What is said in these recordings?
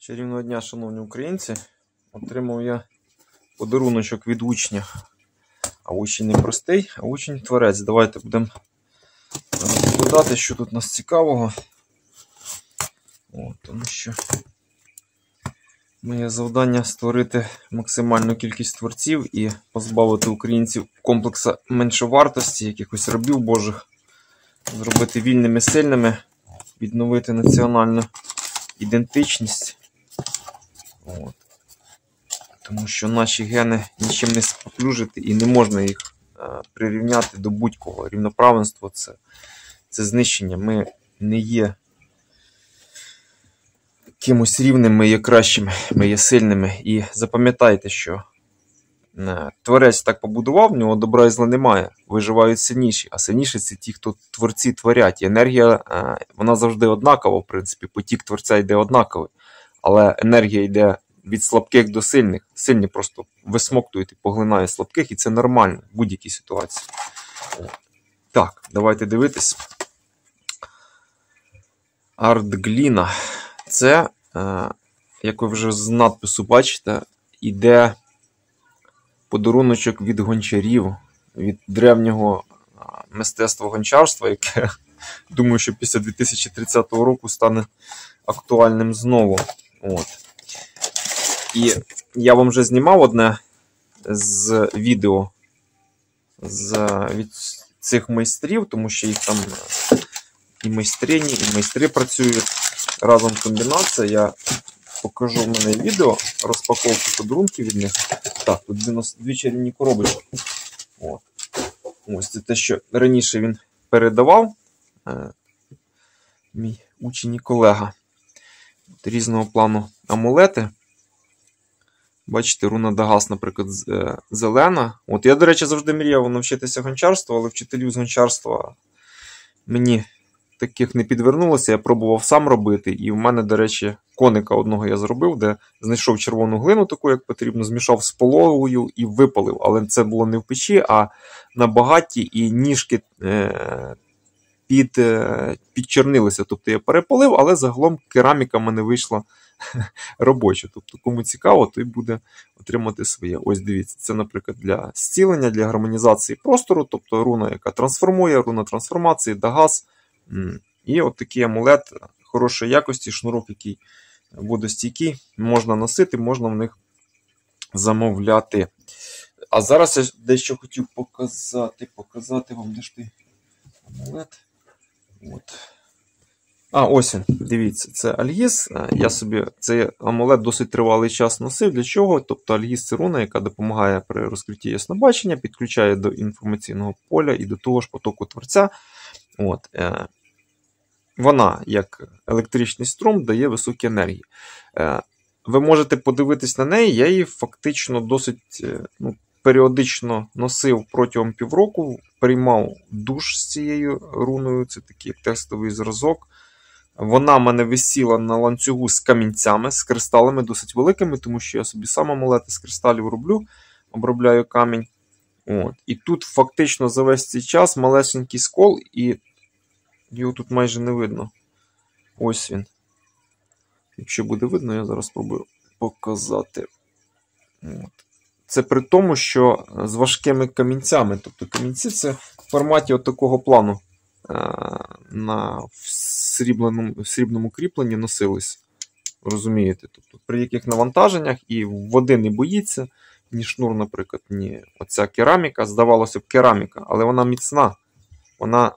Чарівного дня, шановні українці. Отримав я подаруночок від учня. А учень не простий, а учень творець. Давайте будемо розповідати, що тут у нас цікавого. Тому що моє завдання створити максимальну кількість творців і позбавити українців комплексу меншовартості, якихось рабів божих, зробити вільними, сильними, відновити національну ідентичність. Тому що наші гени нічим не споплюжити і не можна їх прирівняти до будь-кого. Рівноправенство – це знищення. Ми не є кимось рівним, ми є кращими, ми є сильними. І запам'ятайте, що творець так побудував, в нього добра і зла немає. Виживають сильніші, а сильніші – це ті, хто творці творять. І енергія, вона завжди однакова, в принципі, потік творця йде однаковий. Але енергія йде від слабких до сильних. Сильні просто висмоктують і поглинають слабких, і це нормально в будь-якій ситуації. Так, давайте дивитись. Артгліна. Це, як ви вже з надпису бачите, іде подаруночок від гончарів, від древнього мистецтва гончарства, яке, думаю, що після 2030 року стане актуальним знову. І я вам вже знімав одне з відео від цих майстрів, тому що їх там і майстрині, і майстри працюють разом, комбінація. Я покажу в мене відео розпаковки подарунків від них. Так, тут дві чарівні коробочки. Ось це те, що раніше він передавав, мій учень і колега. Різного плану амулети. Бачите, руна Дагас, наприклад, зелена. Я, до речі, завжди мріяв навчитися гончарству, але вчителів з гончарства мені таких не підвернулося. Я пробував сам робити. І в мене, до речі, коника одного я зробив, де знайшов червону глину, таку, як потрібно, змішав з пологою і випалив. Але це було не в печі, а на багатті, і ніжки підчернилися. Тобто я перепалив, але загалом кераміка в мене вийшла робоча. Тобто, кому цікаво, той буде отримати своє. Ось дивіться, це, наприклад, для зцілення, для гармонізації простору, тобто руна, яка трансформує, руна трансформації, Дагас. І от такий амулет хорошої якості, шнурок, який водостійкий, можна носити, можна в них замовляти. А зараз я дещо хотів показати вам, де ж той амулет. Ось він, дивіться, це Альгіз. Я собі цей амулет досить тривалий час носив. Для чого? Тобто Альгіз – це руна, яка допомагає при розкритті яснобачення, підключає до інформаційного поля і до того ж потоку творця. Вона, як електричний струм, дає високі енергії. Ви можете подивитись на неї, я її фактично досить періодично носив протягом півроку, приймав душ з цією руною, це такий тестовий зразок. Вона в мене висіла на ланцюгу з камінцями, з кристалами досить великими, тому що я собі сам амулети з кристалів роблю, обробляю камінь. І тут фактично за весь цей час малесенький скол, і його тут майже не видно. Ось він. Якщо буде видно, я зараз спробую показати. Це при тому, що з важкими камінцями. Тобто камінці це в форматі такого плану на срібному кріпленні носились. Розумієте? Тобто при яких навантаженнях і води не боїться, ні шнур, наприклад, ні оця кераміка. Здавалося б, кераміка, але вона міцна. Вона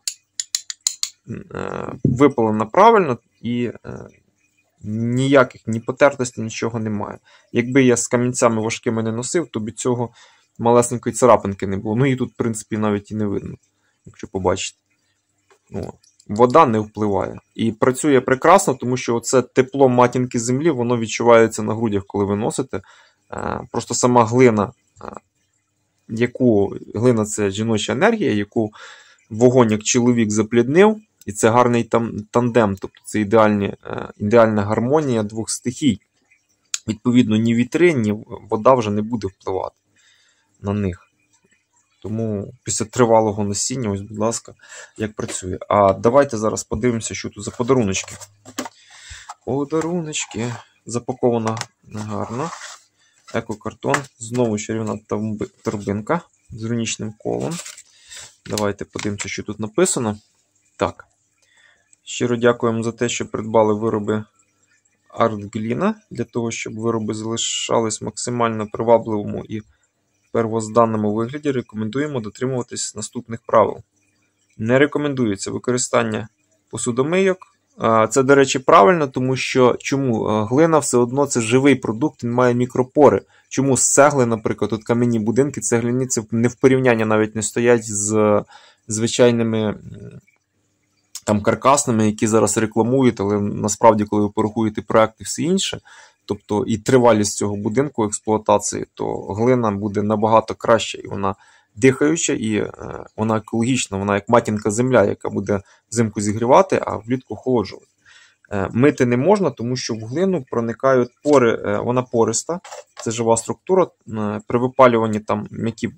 випалена правильно і ніяких ні потертостей, нічого немає. Якби я з камінцями важкими не носив, то б цього малесенької царапинки не було. І тут, в принципі, навіть і не видно, якщо побачите. Вода не впливає. І працює прекрасно, тому що оце тепло матінки землі, воно відчувається на грудях, коли ви носите. Просто сама глина, глина – це жіноча енергія, яку вогонь як чоловік запліднив, і це гарний тандем, тобто це ідеальна гармонія двох стихій. Відповідно, ні вітри, ні вода вже не буде впливати на них. Тому після тривалого носіння, ось, будь ласка, як працює. А давайте зараз подивимося, що тут за подаруночки. Подаруночки. запакована гарно. Екокартон. Знову чарівна торбинка з рунічним колом. Давайте подивимося, що тут написано. Так. Щиро дякуємо за те, що придбали вироби Art-Glina, для того, щоб вироби залишались максимально привабливому і первозданному вигляді. Рекомендуємо дотримуватись наступних правил. Не рекомендується використання посудомийок. Це, до речі, правильно, тому що чому? Глина все одно це живий продукт, він має мікропори. Чому з цегли, наприклад, тут кам'яні будинки, цегляні, це не в порівнянні навіть не стоять з звичайними там каркасними, які зараз рекламують, але насправді, коли ви порахуєте проект і все інше, тобто і тривалість цього будинку експлуатації, то глина буде набагато краще, і вона дихаюча, і вона екологічна, вона як матінка земля, яка буде взимку зігрівати, а влітку охолоджувати. Мити не можна, тому що в глину проникають пори, вона пориста, це жива структура, при випалюванні там м'які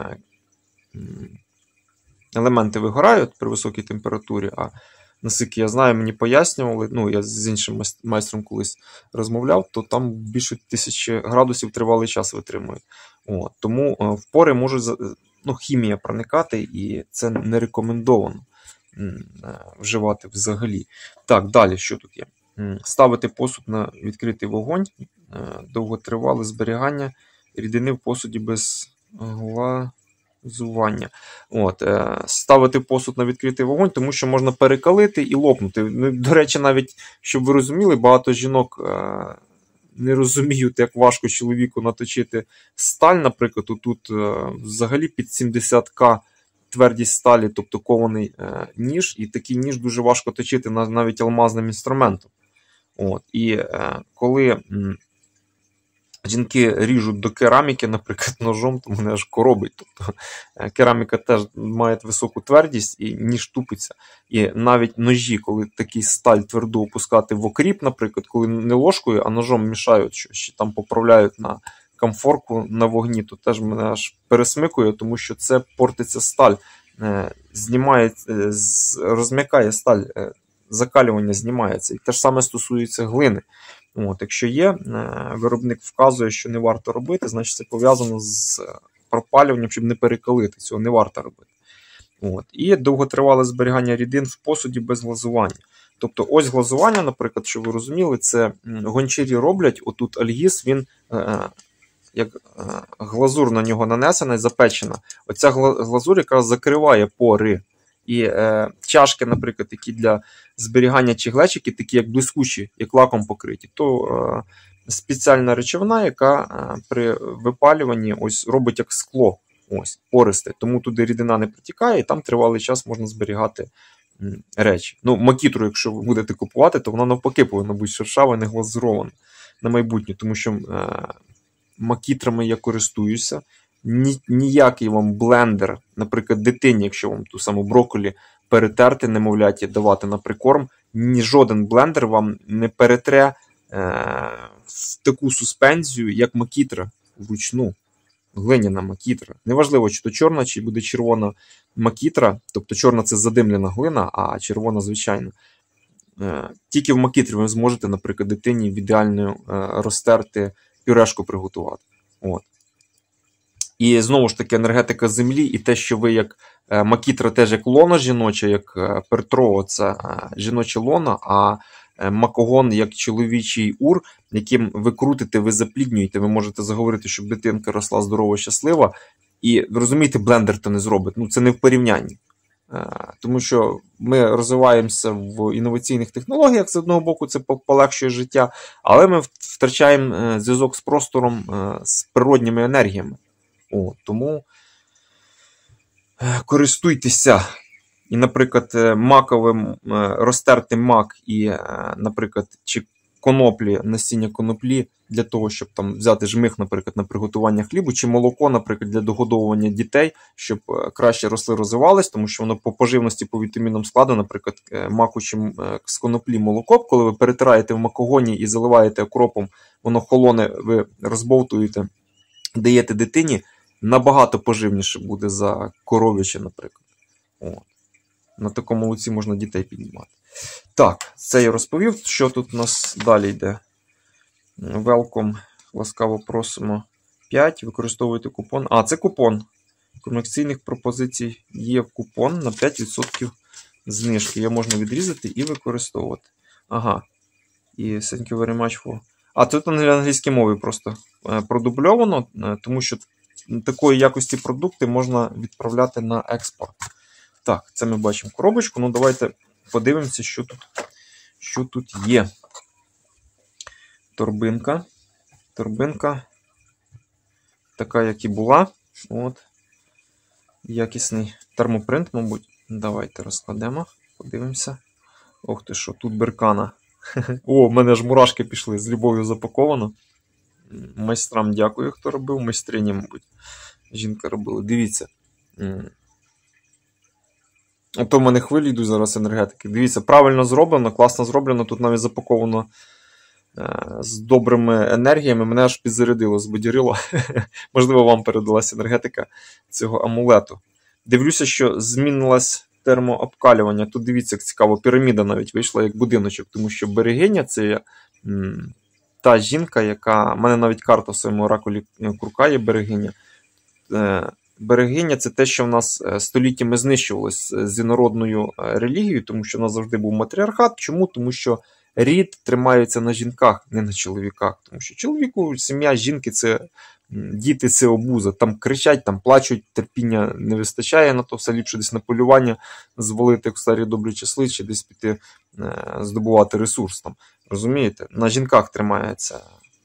елементи вигорають при високій температурі, а наскільки я знаю, мені пояснювали, ну, я з іншим майстром колись розмовляв, то там більше 1000 градусів тривалий час витримують. Тому в пори може хімія проникати, і це не рекомендовано вживати взагалі. Так, далі, що тут є? Ставити посуд на відкритий вогонь, довготривале зберігання рідини в посуді без глазування. Ставити посуд на відкритий вогонь, тому що можна перекалити і лопнути. До речі, навіть, щоб ви розуміли, багато жінок не розуміють, як важко чоловіку наточити сталь, наприклад, тут взагалі під 70К твердість сталі, тобто кований ніж, і такий ніж дуже важко точити навіть алмазним інструментом. І коли жінки ріжуть до кераміки, наприклад, ножом, то мене аж коробить. Тобто кераміка теж має високу твердість і ніж тупиться. І навіть ножі, коли такий сталь тверду опускати в окріп, наприклад, коли не ложкою, а ножом мішають, що там поправляють на камфорку на вогні, то теж мене аж пересмикує, тому що це портиться сталь, розм'якає сталь, закалювання знімається. І те ж саме стосується глини. Якщо є, виробник вказує, що не варто робити, значить це пов'язано з пропалюванням, щоб не перекалити. Цього не варто робити. І довготривале зберігання рідин в посуді без глазування. Тобто ось глазування, наприклад, щоб ви розуміли, це гончарі роблять, отут альгіз, він як глазур на нього нанесена і запечена. Оця глазур якраз закриває пори. І чашки, наприклад, які для зберігання чи глечики, такі як блискучі, як лаком покриті, то спеціальна речовина, яка при випалюванні робить як скло, пористе. Тому туди рідина не протікає, і там тривалий час можна зберігати речі. Макітру, якщо ви будете купувати, то вона навпаки повинна бути шершава, не глазурована на майбутнє, тому що макітрами я користуюся. Ніякий вам блендер, наприклад, дитині, якщо вам ту саму брокколі перетерти, немовляті, давати на прикорм, жоден блендер вам не перетре в таку суспензію, як макітра вручну, глиняна макітра. Неважливо, чи то чорна, чи буде червона макітра, тобто чорна це задимлена глина, а червона звичайна. Тільки в макітрі ви зможете, наприклад, дитині ідеально розтерти, пюрешку приготувати. І знову ж таки енергетика землі і те, що ви як макітра теж як лона жіноча, як пертрово це жіноче лона, а макогон як чоловічий ур, яким ви крутите, ви запліднюєте, ви можете заговорити, щоб дитинка росла здорова, щаслива. І ви розумієте, блендер то не зробить. Це не в порівнянні. Тому що ми розвиваємося в інноваційних технологіях, з одного боку це полегшує життя, але ми втрачаємо зв'язок з простором, з природніми енергіями. Тому користуйтеся. І, наприклад, маковим розтерти мак і, наприклад, чи коноплі, насіння коноплі для того, щоб там взяти жмих, наприклад, на приготування хлібу, чи молоко, наприклад, для догодовування дітей, щоб краще росли, розвивались, тому що воно по поживності, по вітамінам складу, наприклад, маку чи з коноплі молоко, коли ви перетираєте в макогоні і заливаєте окропом, воно холоне, ви розбовтуєте, даєте дитині, набагато поживніше буде за коров'яче, наприклад. На такому молоці можна дітей піднімати. Так, це я розповів. Що тут у нас далі йде? Welcome. Ласкаво просимо 5. Використовуйте купон. А, це купон. Комерційних пропозицій є в купон на 5% знижки. Його можна відрізати і використовувати. Ага. І thank you very much for... А, тут на англійській мові просто продубльовано, тому що такої якості продукти можна відправляти на експорт. Так, це ми бачимо коробочку. Ну, давайте подивимося, що тут є. Торбинка. Торбинка така, як і була. От. Якісний термопринт, мабуть. Давайте розкладемо, подивимося. Ох ти що, тут беркана. О, в мене ж мурашки пішли, з любов'ю запаковано. Майстрам дякую, хто робив. Майстрині, мабуть, жінка робила. Дивіться. Ото в мене хвилі йдуть зараз енергетики. Дивіться, правильно зроблено, класно зроблено. Тут навіть запаковано з добрими енергіями. Мене аж підзарядило, збадьорило. Можливо, вам передалася енергетика цього амулету. Дивлюся, що змінилось термообкалювання. Тут, дивіться, як цікаво, піраміда навіть вийшла як будиночок, тому що берегиня – це та жінка, яка... У мене навіть карта в своєму оракулі крука є берегиня. Берегиня – це те, що в нас століттями знищувалось з інородною релігією, тому що в нас завжди був матріархат. Чому? Тому що рід тримається на жінках, не на чоловіках. Тому що чоловіку, сім'я, жінки – це діти, це обуза. Там кричать, там плачуть, терпіння не вистачає на то, все ліпше десь на полювання звалити, як в старі добрі часи, чи десь піти здобувати ресурс. Там. Розумієте? На жінках тримається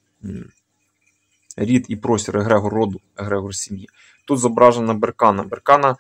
рід і простір, егрегор роду, егрегор сім'ї. Тут зображена беркана. Беркана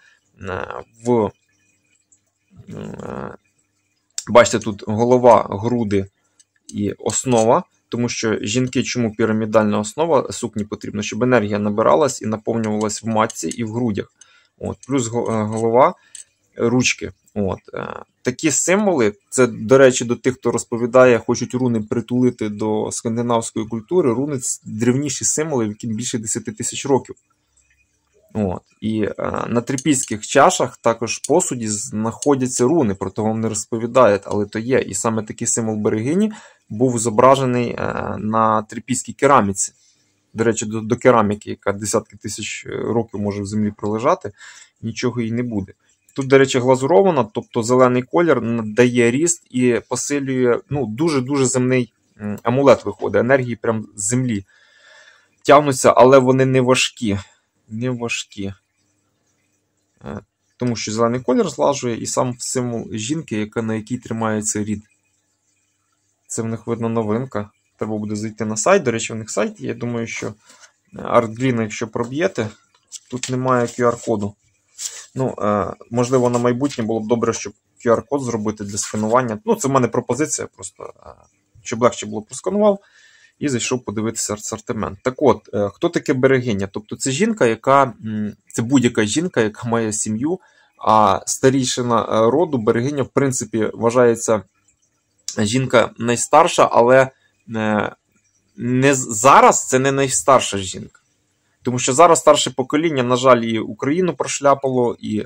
бачите, тут голова, груди і основа. Тому що жінки, чому пірамідальна основа сукні потрібна? Щоб енергія набиралась і наповнювалась в матці і в грудях. От. Плюс голова, ручки. От. Такі символи, це, до речі, до тих, хто розповідає, хочуть руни притулити до скандинавської культури. Руни – це древніші символи, яким більше 10 тисяч років. От. І на трипільських чашах, також посуді, знаходяться руни, про то вам не розповідають, але то є. І саме такий символ берегині був зображений на трипільській кераміці. До речі, до кераміки, яка десятки тисяч років може в землі пролежати, нічого їй не буде. Тут, до речі, глазурована, тобто зелений колір дає ріст і посилює, ну, дуже-дуже земний амулет виходить. Енергії прям з землі тягнуться, але вони не важкі. Не важкі. Тому що зелений колір злажує і сам символ жінки, на якій тримається рід. Це в них видно новинка. Треба буде зайти на сайт. До речі, в них сайт є. Я думаю, що ArtGreen, якщо проб'єте, тут немає QR-коду. Ну, можливо, на майбутнє було б добре, щоб QR-код зробити для сканування. Ну, це в мене пропозиція просто, щоб легше було просканував. І зайшов подивитися асортимент. Так от, хто таке берегиня? Тобто це жінка, це будь-яка жінка, яка має сім'ю, а старійшина роду, берегиня, в принципі, вважається жінка найстарша, але не зараз це не найстарша жінка. Тому що зараз старше покоління, на жаль, і Україну прошляпало, і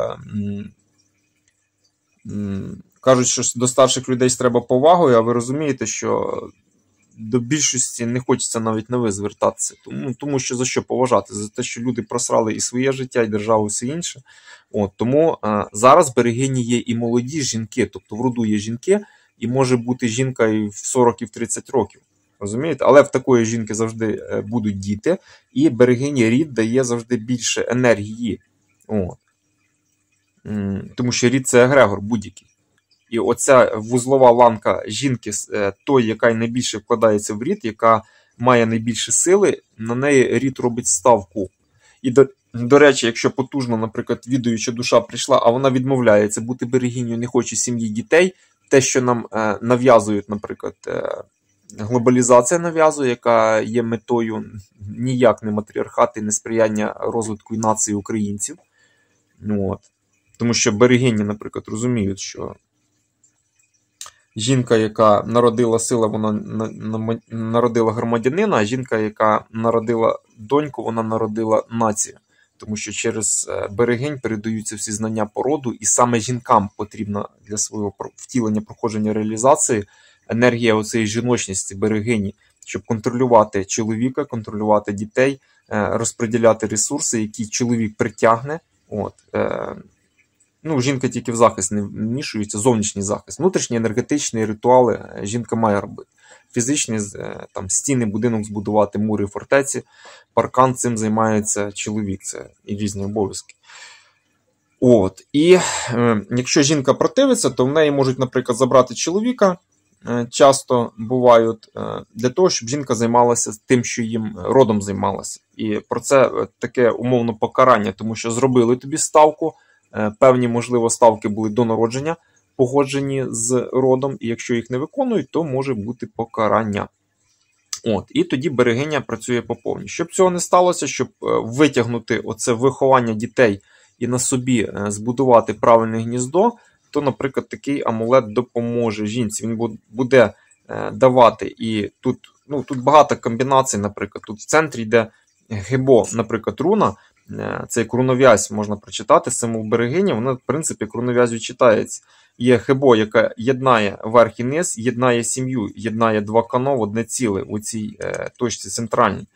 кажуть, що до старших людей треба повагою, а ви розумієте, що до більшості не хочеться навіть на ви звертатися. Тому що за що поважати? За те, що люди просрали і своє життя, і державу, і все інше. От, тому зараз берегині є і молоді жінки, тобто в роду є жінки, і може бути жінка і в 40, і в 30 років. Розумієте? Але в такої жінки завжди будуть діти, і берегині рід дає завжди більше енергії. От. Тому що рід – це егрегор будь-який. І оця вузлова ланка жінки, той, яка найбільше вкладається в рід, яка має найбільше сили, на неї рід робить ставку. І, до речі, якщо потужно, наприклад, відуюча душа прийшла, а вона відмовляється бути берегинею, не хоче сім'ї, дітей, те, що нам нав'язують, наприклад, глобалізація нав'язує, яка є метою ніяк не матріархат і не сприяння розвитку нації українців. От. Тому що берегині, наприклад, розуміють, що жінка, яка народила сила, вона народила громадянина, а жінка, яка народила доньку, вона народила націю. Тому що через берегинь передаються всі знання по роду, і саме жінкам потрібна для свого втілення, проходження реалізації енергія оцеї жіночності, берегині. щоб контролювати чоловіка, контролювати дітей, розподіляти ресурси, які чоловік притягне. Ну, жінка тільки в захист не вмішується, зовнішній захист. Внутрішні енергетичні ритуали жінка має робити. Фізичні, там, стіни, будинок збудувати, мури, фортеці, паркан, цим займається чоловік. Це і різні обов'язки. І якщо жінка противиться, то в неї можуть, наприклад, забрати чоловіка, часто бувають, для того, щоб жінка займалася тим, що їм родом займалася. І про це таке умовно покарання, тому що зробили тобі ставку, певні, можливо, ставки були до народження, погоджені з родом, і якщо їх не виконують, то може бути покарання. І тоді берегиня працює по повній. Щоб цього не сталося, щоб витягнути оце виховання дітей і на собі збудувати правильне гніздо, то, наприклад, такий амулет допоможе жінці. Він буде давати, і тут багато комбінацій, наприклад. Тут в центрі йде гебо, наприклад, руна, це як рунов'язь, можна прочитати, символ берегині, вона, в принципі, як рунов'язю читається. Є гебо, яка єднає верх і низ, єднає сім'ю, єднає два кано в одне ціле у цій точці центральній.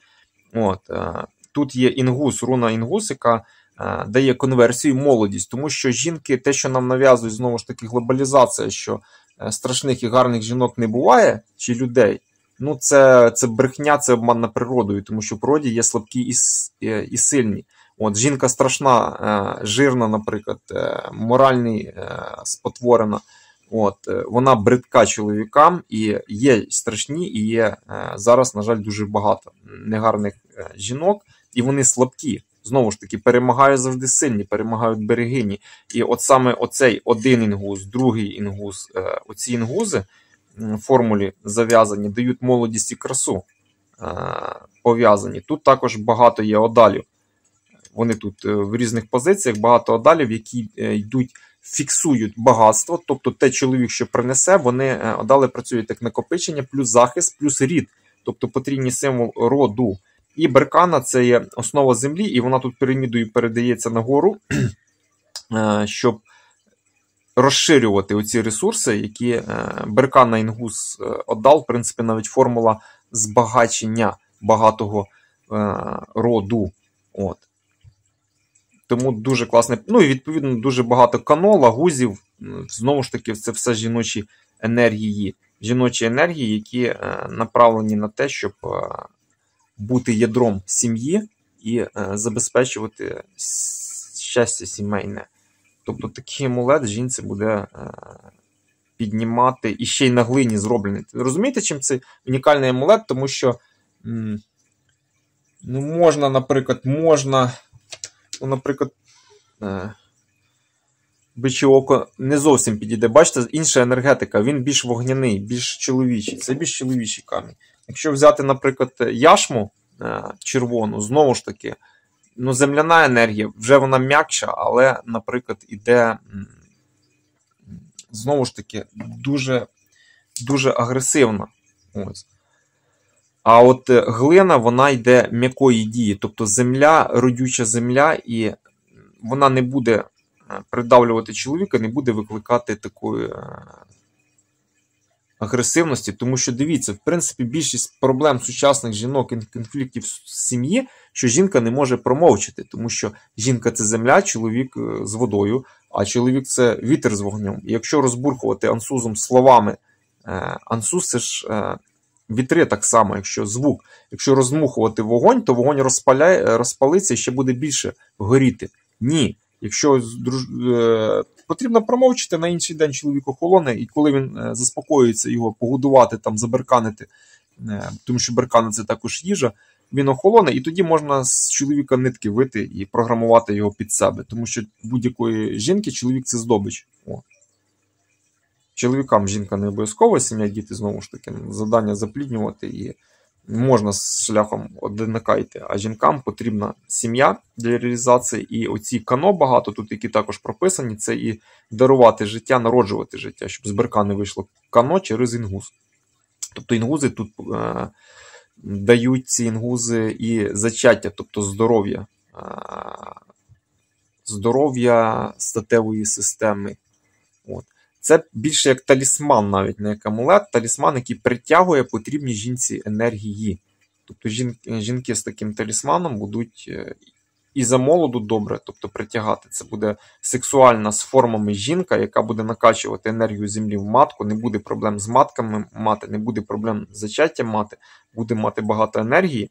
Тут є інгус, руна інгус, яка дає конверсію, молодість, тому що жінки, те, що нам нав'язують, знову ж таки, глобалізація, що страшних і гарних жінок не буває, чи людей, це брехня, це обман над природою, тому що в природі є слабкі і сильні. Жінка страшна, жирна, наприклад, моральний, спотворена, вона бридка чоловікам, і є страшні, і є зараз, на жаль, дуже багато негарних жінок, і вони слабкі. Знову ж таки, перемагають завжди сильні, перемагають берегині. І саме оцей один інгус, другий інгус, оці інгузи в формулі зав'язані, дають молодість і красу пов'язані. Тут також багато є одалів. Вони тут в різних позиціях, багато одалів, які йдуть, фіксують багатство, тобто те чоловік, що принесе, вони одали працюють як накопичення, плюс захист, плюс рід, тобто потрійний символ роду. І беркана – це є основа землі, і вона тут пірамідою передається нагору, щоб розширювати оці ресурси, які беркана інгус отдал, в принципі, навіть формула збагачення багатого роду. Тому дуже класне. І відповідно дуже багато канола, гузів, знову ж таки, це все жіночі енергії. Жіночі енергії, які направлені на те, щоб бути ядром сім'ї і забезпечувати щастя сімейне. Тобто такий амулет жінці буде піднімати, і ще й на глині зроблений. Розумієте, чим це унікальний амулет? Тому що можна, наприклад, биче око не зовсім підійде. Бачите, інша енергетика, він більш вогняний, більш чоловічий. Це більш чоловічий камінь. Якщо взяти, наприклад, яшму червону, знову ж таки, земляна енергія, вже вона м'якша, але, наприклад, іде, знову ж таки, дуже, дуже агресивна. А глина, вона йде м'якої дії, тобто земля, родюча земля, і вона не буде придавлювати чоловіка, не буде викликати такої агресивності, тому що, дивіться, в принципі, більшість проблем сучасних жінок і конфліктів в сім'ї, що жінка не може промовчати, тому що жінка – це земля, чоловік з водою, а чоловік – це вітер з вогнем. І якщо розбурхувати ансузом словами, ансуз – це ж вітри так само, якщо звук. Якщо роздмухувати вогонь, то вогонь розпалиться і ще буде більше горіти. Ні. Якщо потрібно промовчити, на інший день чоловік охолоне, і коли він заспокоюється, його погодувати, заберканити, тому що беркани – це також їжа, він охолоне, і тоді можна з чоловіка нитки вити і програмувати його під себе. Тому що будь-якої жінки чоловік – це здобич. Чоловікам жінка не обов'язково, сім'я, діти, знову ж таки, завдання запліднювати і можна з шляхом одинака йти. А жінкам потрібна сім'я для реалізації. І оці кано багато тут, які також прописані, це і дарувати життя, народжувати життя, щоб з беркани вийшло кано через інгуз. Тобто інгузи тут дають ці інгузи і зачаття, тобто здоров'я статевої системи. Це більше як талісман, навіть не як амулет, талісман, який притягує потрібні жінці енергії. Тобто жінки з таким талісманом будуть і за молоду добре, тобто притягати. Це буде сексуальна з формами жінка, яка буде накачувати енергію землі в матку, не буде проблем з матками мати, не буде проблем з зачаттям мати, буде мати багато енергії.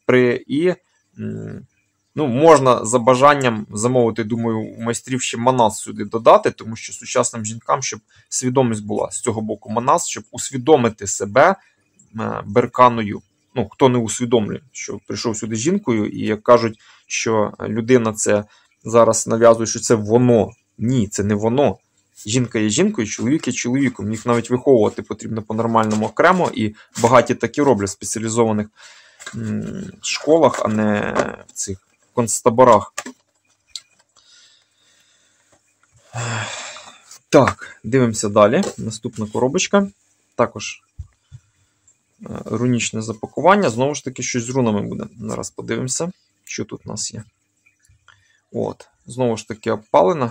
Можна за бажанням замовити, думаю, у майстрів ще манас сюди додати, тому що сучасним жінкам, щоб свідомість була з цього боку манас, щоб усвідомити себе берканою. Хто не усвідомлює, що прийшов сюди жінкою, і як кажуть, що людина це зараз нав'язує, що це воно. Ні, це не воно. Жінка є жінкою, чоловік є чоловіком. Їх навіть виховувати потрібно по-нормальному окремо, і багаті так і роблять в спеціалізованих школах, а не в цих концтаборах. Так, дивимося далі. Наступна коробочка. Також рунічне запакування. Знову ж таки, щось з рунами буде. Зараз подивимося, що тут у нас є. Знову ж таки, опалена.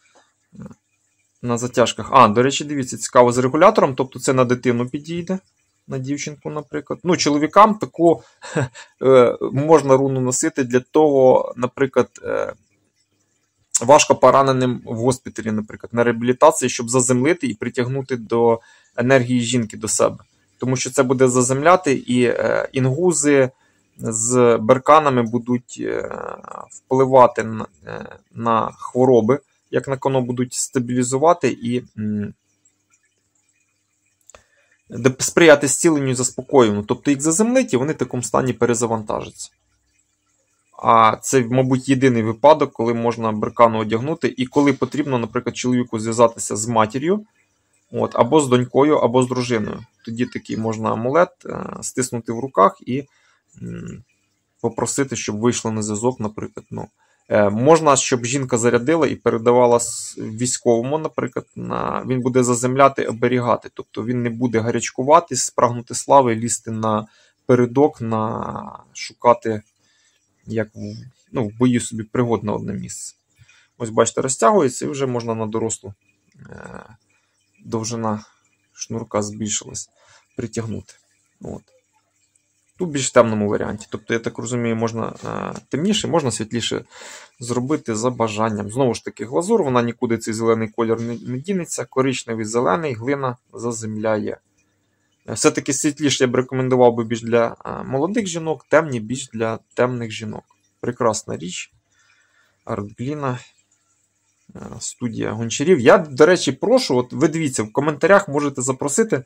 На затяжках. До речі, дивіться, цікаво з регулятором. Тобто це на дитину підійде. На дівчинку, наприклад. Чоловікам таку можна руну носити для того, наприклад, важко пораненим в госпіталі, наприклад, на реабілітації, щоб заземлити і притягнути до енергії жінки до себе. Тому що це буде заземляти, і інгузи з берканами будуть впливати на хвороби, як на коно будуть стабілізувати і сприяти зціленню і заспокоєнню. Тобто їх заземлить, і вони в такому стані перезавантажаться. А це, мабуть, єдиний випадок, коли можна беркану одягнути, і коли потрібно, наприклад, чоловіку зв'язатися з матір'ю, або з донькою, або з дружиною. Тоді такий можна амулет стиснути в руках і попросити, щоб вийшло на зв'язок, наприклад. Можна, щоб жінка зарядила і передавала військовому, наприклад, він буде заземляти, оберігати. Тобто він не буде гарячкуватись, прагнути слави, лізти на передок, шукати, як в бою собі пригод на одне місце. Ось, бачите, розтягується, і вже можна на дорослу довжина шнурка збільшилась, притягнути. Тут більш темному варіанті. Тобто, я так розумію, можна темніше, можна світліше зробити за бажанням. Знову ж таки, глазур, вона нікуди цей зелений колір не дінеться. Коричневий, зелений, глина заземляє. Все-таки світліше я б рекомендував би більш для молодих жінок, темні більш для темних жінок. Прекрасна річ. Артгліна. Студія гончарів. Я, до речі, прошу, ви дивіться, в коментарях можете запросити.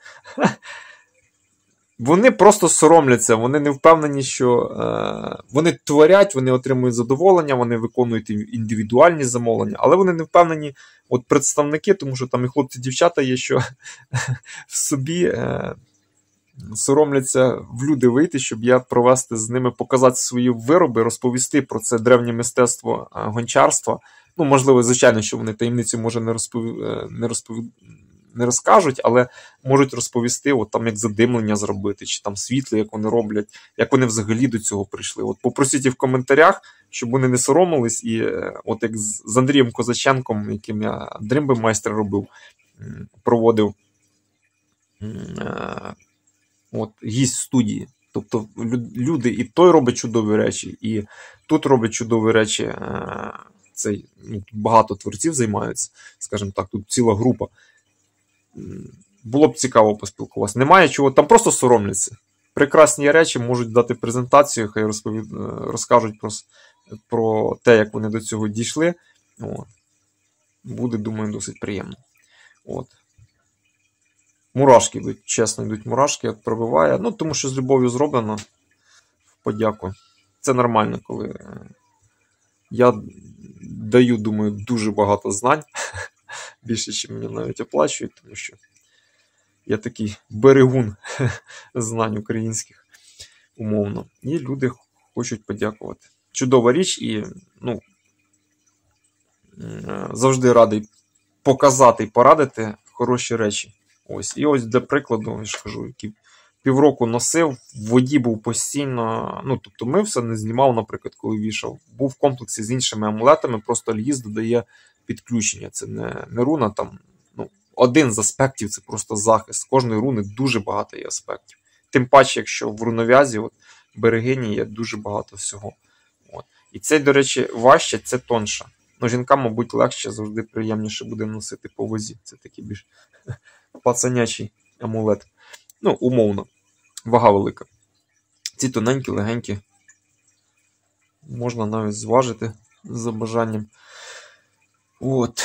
Вони просто соромляться, вони не впевнені, що вони творять, вони отримують задоволення, вони виконують індивідуальні замовлення, але вони не впевнені представники, тому що там і хлопці-дівчата є, що в собі соромляться в люди вийти, щоб я провести з ними, показати свої вироби, розповісти про це древнє мистецтво гончарства. Можливо, звичайно, що вони таємницю, може, не розкажуть, але можуть розповісти, там як задимлення зробити, чи там світло, як вони роблять, як вони взагалі до цього прийшли. Попросіть в коментарях, щоб вони не соромились, і як з Андрієм Козаченком, яким я дримби майстер робив, проводив гість студії. Тобто люди і той робить чудові речі, і тут робить чудові речі. Багато творців займаються, скажімо так, тут ціла група. Було б цікаво поспілкуватися. Немає чого, там просто соромляться. Прекрасні речі, можуть дати презентацію, хай розкажуть про те, як вони до цього дійшли. Буде, думаю, досить приємно. Мурашки йдуть, чесно, йдуть мурашки, пробиває. Тому що з любов'ю зроблено. Подяку. Це нормально, коли я даю, думаю, дуже багато знань. Більше, ніж мені навіть оплачують, тому що я такий берегун знань українських, умовно. І люди хочуть подякувати. Чудова річ, і завжди радий показати і порадити хороші речі. І ось для прикладу, я ж кажу, які півроку носив, в воді був постійно, тобто мився, не знімав, наприклад, коли вішав. Був в комплексі з іншими амулетами, просто альгіз додає підключення. Це не руна, там, один з аспектів це просто захист. З кожної руни дуже багато є аспектів. Тим паче, якщо в рунов'язі, от, берегині є дуже багато всього. От. І це, до речі, важче, це тонше. Ну, жінкам, мабуть, легше, завжди приємніше буде носити по вазі. Це такий більш пацанячий амулет. Ну, умовно. Вага велика. Ці тоненькі, легенькі. Можна навіть зважити за бажанням. От.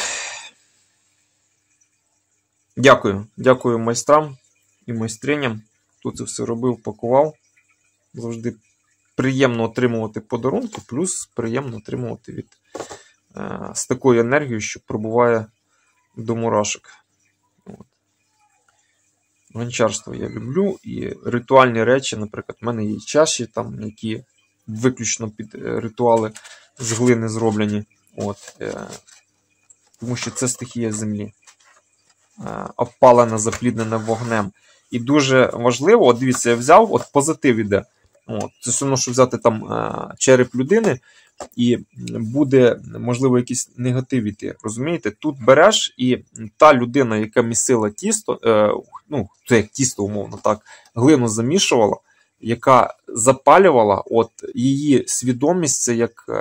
Дякую. Дякую майстрам і майстриням. Хто це все робив, пакував. Завжди приємно отримувати подарунки, плюс приємно отримувати з такою енергією, що пробуває до мурашок. От. Гончарство я люблю, і ритуальні речі, наприклад, в мене є чаші, там, які виключно під ритуали з глини зроблені. От. Тому що це стихія землі. Опалена, запліднена вогнем. І дуже важливо, от дивіться, я взяв, от позитив іде. От, це все одно, що взяти там череп людини, і буде, можливо, якийсь негатив іти. Розумієте? Тут береш, і та людина, яка місила тісто, ну, це як тісто, умовно, так, глину замішувала, яка запалювала, от її свідомість, це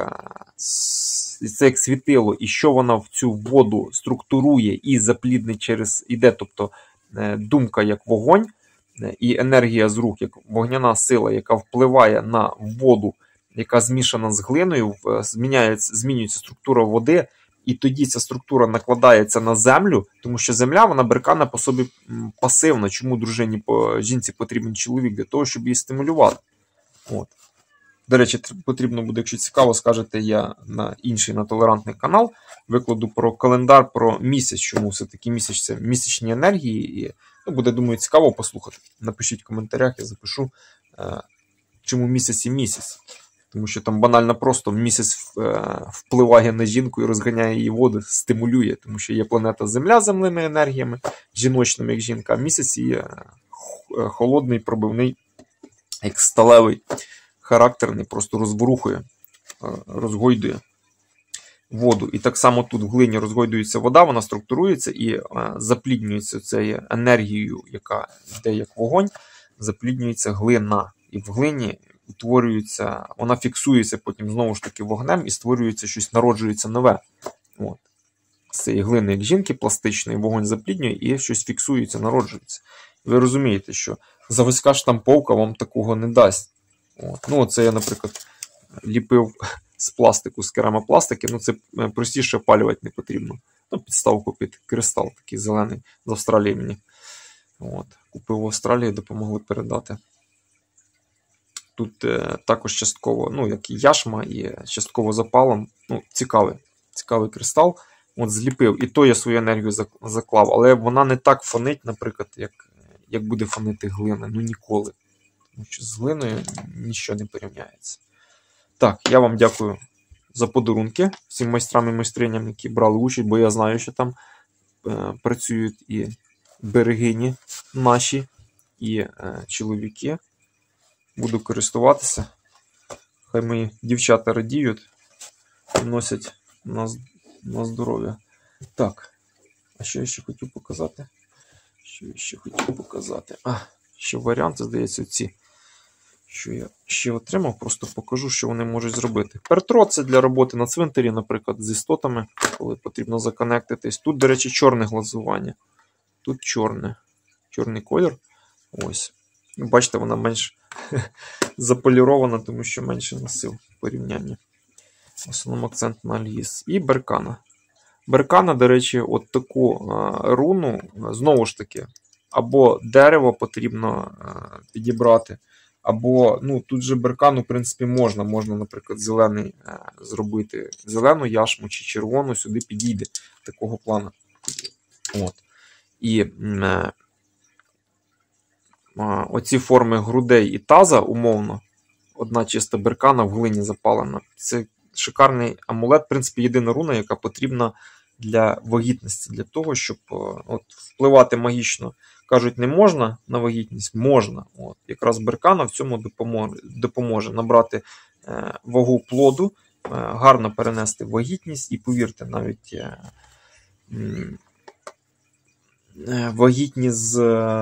як світило, і що вона в цю воду структурує і запліднить через іде, тобто думка як вогонь, і енергія з рук, як вогняна сила, яка впливає на воду, яка змішана з глиною, змінюється структура води, і тоді ця структура накладається на землю, тому що земля, вона беркана по собі пасивна. Чому жінці потрібен чоловік? Для того, щоб її стимулювати. От. До речі, потрібно буде, якщо цікаво, скажете, я на інший, на толерантний канал викладу про календар, про місяць, чому все-таки місяць це місячні енергії, і буде, думаю, цікаво послухати. Напишіть в коментарях, я запишу, чому місяць і місяць. Тому що там банально просто місяць впливає на жінку і розганяє її воду, стимулює. Тому що є планета Земля з земними енергіями, жіночними, як жінка, а місяць є холодний, пробивний, як сталевий, характерний, просто розворухує, розгойдує воду. І так само тут в глині розгойдується вода, вона структурується і запліднюється цією енергією, яка йде як вогонь, запліднюється глина. І в глині утворюється, вона фіксується потім знову ж таки вогнем і створюється щось, народжується нове. От. З цієї глини, як жінки, пластичної, вогонь запліднює і щось фіксується, народжується. Ви розумієте, що заводська штамповка вам такого не дасть. От. Ну, оце я, наприклад, ліпив з пластику, з керамопластики, ну це простіше опалювати не потрібно. Ну, підставку під кристал, такий зелений, з Австралії мені. От. Купив в Австралії, допомогли передати. Тут також частково, ну, як і яшма, і частково запалом. Ну, цікавий кристал. От зліпив. І то я свою енергію заклав. Але вона не так фонить, наприклад, як буде фонити глина. Ну, ніколи. Тому що з глиною нічого не порівняється. Так, я вам дякую за подарунки всім майстрам і майстриням, які брали участь, бо я знаю, що там працюють і берегині наші, і чоловіки. Буду користуватися. Хай мої дівчата радіють і носять на здоров'я. Так, а що я ще хотів показати? Ще варіанти, здається, ці, що я ще отримав, просто покажу, що вони можуть зробити. Пертро – це для роботи на цвинтарі, наприклад, з істотами, коли потрібно законектитись. Тут, до речі, чорне глазування. Тут чорний колір. Ось. Бачите, вона менш заполірована, тому що менше носив в порівнянні. В основному акцент на альгіз. І беркана. Беркана, до речі, от таку руну, знову ж таки, або дерево потрібно підібрати, або, ну, тут же беркану, в принципі, можна, наприклад, зелений зробити, зелену яшму чи червону, сюди підійде такого плану. От. І оці форми грудей і таза, умовно, одна чиста беркана в глині запалена. Це шикарний амулет, в принципі, єдина руна, яка потрібна для вагітності, для того, щоб от, впливати магічно. Кажуть, не можна на вагітність? Можна. От. Якраз беркана в цьому допоможе набрати вагу плоду, гарно перенести вагітність, і повірте, навіть вагітні з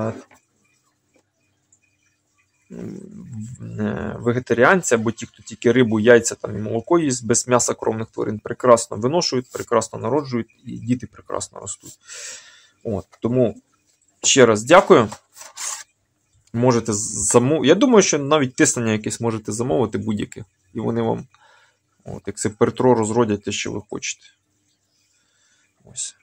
вегетаріанці, або ті, хто тільки рибу, яйця там, і молоко їсть, без м'яса кровних тварин, прекрасно виношують, прекрасно народжують, і діти прекрасно ростуть. От, тому ще раз дякую. Можете замовити. Я думаю, що навіть тиснення якесь можете замовити будь-яке. І вони вам, от, як це Петро, розродять те, що ви хочете. Ось.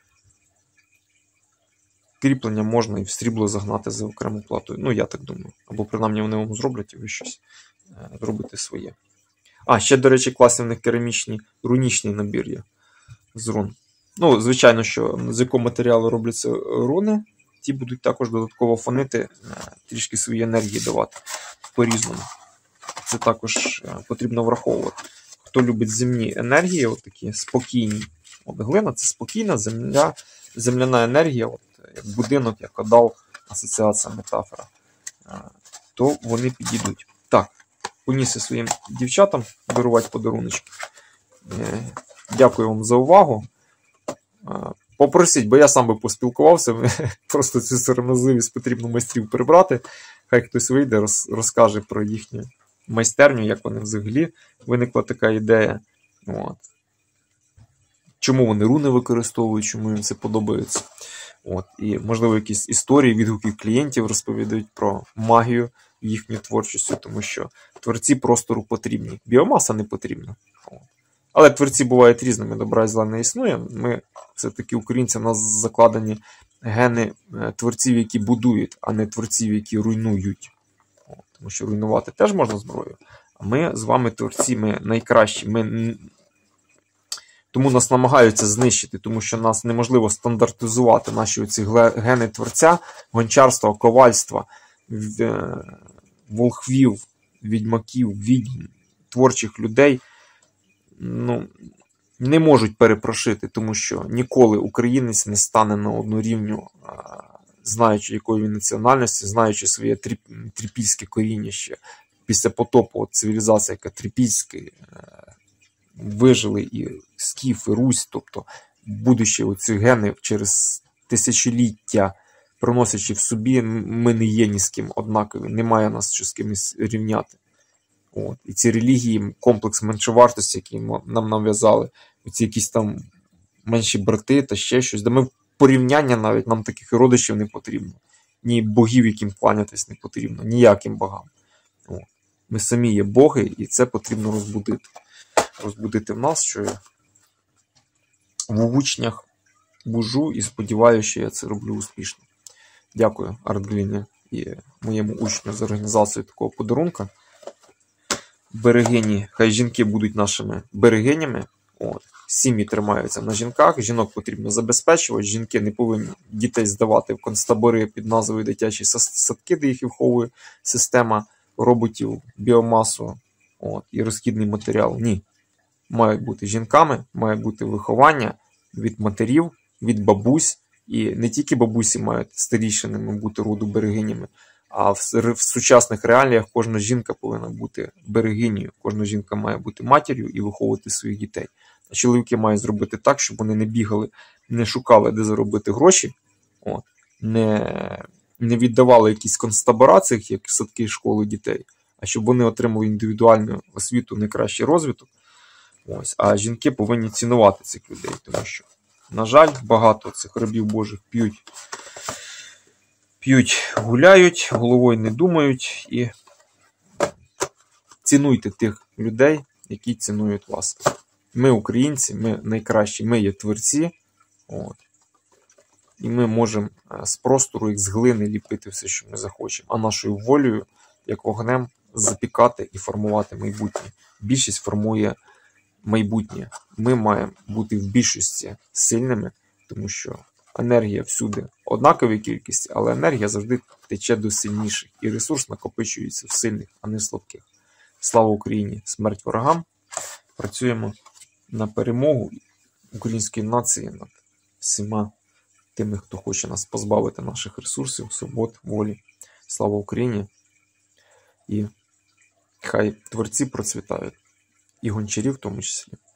Кріплення можна і в срібло загнати за окрему плату. Ну, я так думаю. Або принаймні вони вам зроблять, і ви щось зробите своє. А, ще, до речі, класний в них керамічний рунічний набір є з рун. Ну, звичайно, що з якого матеріалу робляться руни, ті будуть також додатково фонити, трішки свої енергії давати по-різному. Це також потрібно враховувати. Хто любить земні енергії, от такі спокійні. От глина – це спокійна земляна енергія, от, як будинок, як одал, асоціація, метафора. То вони підійдуть. Так, поніс я своїм дівчатам дарувати подаруночки. Дякую вам за увагу. Попросіть, бо я сам би поспілкувався, просто цю сором'язливість потрібно майстрів прибрати. Хай хтось вийде, розкаже про їхню майстерню, як вони взагалі виникла така ідея. От. Чому вони руни використовують, чому їм це подобається. От. І, можливо, якісь історії, відгуки клієнтів розповідають про магію їхньої творчості, тому що творці простору потрібні. Біомаса не потрібна. От. Але творці бувають різними, добра і зла не існує. Ми, все-таки українці, у нас закладені гени творців, які будують, а не творців, які руйнують. От. Тому що руйнувати теж можна зброєю. А ми з вами творці, ми найкращі. Тому нас намагаються знищити, тому що нас неможливо стандартизувати наші оці гени творця, гончарства, ковальства, волхвів, відьмаків, відьм, творчих людей. Ну, не можуть перепрошити, тому що ніколи українець не стане на одну рівню, знаючи, якої він національності, знаючи своє трипільське коріння ще. Після потопу цивілізація, яка трипільська, вижили і скіф, і Русь, тобто, будучи оці гени через тисячоліття, проносячи в собі, ми не є ні з ким однакові, немає нас що з кимось рівняти. От. І ці релігії, комплекс меншовартості, який нам нав'язали, оці якісь там менші брати та ще щось, де ми в порівняння навіть, нам таких родичів не потрібно. Ні богів, яким кланятись не потрібно, ніяким богам. От. Ми самі є боги, і це потрібно розбудити. Розбудити в нас, що я в учнях бужу і сподіваюся, що я це роблю успішно. Дякую Артгліні і моєму учню за організацію такого подарунка. Берегині, хай жінки будуть нашими берегинями. От. Сім'ї тримаються на жінках, жінок потрібно забезпечувати, жінки не повинні дітей здавати в концтабори під назвою дитячі садки, де їх виховує система роботів, біомасу, от, і розхідний матеріал. Ні. Мають бути жінками, має бути виховання від матерів, від бабусь. І не тільки бабусі мають старішинами бути роду берегинями, а в сучасних реаліях кожна жінка повинна бути берегинею. Кожна жінка має бути матір'ю і виховувати своїх дітей. А чоловіки мають зробити так, щоб вони не бігали, не шукали, де заробити гроші, от, не віддавали якісь концтабори, як садки, школи дітей, а щоб вони отримали індивідуальну освіту, найкращий розвиток. Ось. А жінки повинні цінувати цих людей, тому що, на жаль, багато цих рабів Божих п'ють, гуляють, головою не думають, і цінуйте тих людей, які цінують вас. Ми українці, ми найкращі, ми є творці, от. І ми можемо з простору, як з глини, ліпити все, що ми захочемо, а нашою волею, як вогнем, запікати і формувати майбутнє. Більшість формує майбутнє. Ми маємо бути в більшості сильними, тому що енергія всюди однакові кількості, але енергія завжди тече до сильніших, і ресурс накопичується в сильних, а не слабких. Слава Україні! Смерть ворогам! Працюємо на перемогу української нації над всіма тими, хто хоче нас позбавити наших ресурсів, свобод, волі. Слава Україні! І хай творці процвітають. І гончарі в тому числі.